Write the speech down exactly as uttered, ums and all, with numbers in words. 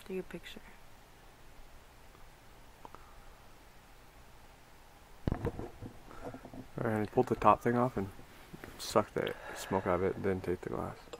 Take a picture. Alright, pull the top thing off and suck the smoke out of it, then take the glass.